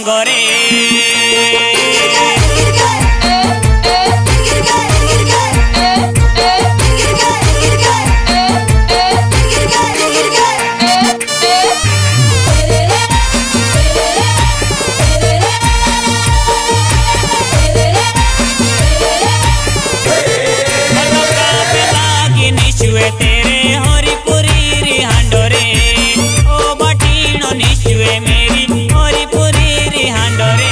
सागरे तेरे हरिपुरी री हांडोरे ओ बाटीनो निशुए मेरी हरिपुरी री हांडोरे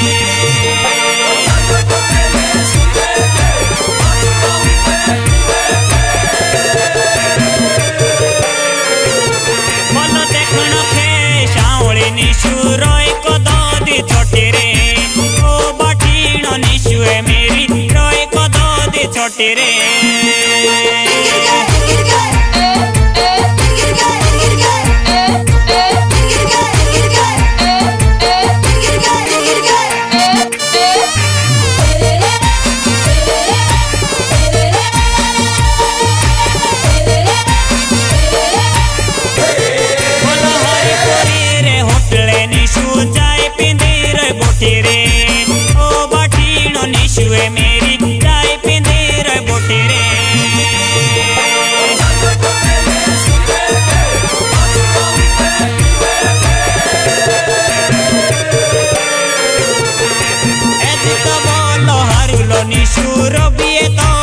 मन देखण खे शावली निशु रोय को दोदी छोटी रे ओ बाटीनो निशुए मेरी रोय को दोदी छोटी रे रे ओ बाटीनो निशुए मेरी जाय पिंदी रे बोटी रे एजी तो बोलो हारुलो निशु रबिए तो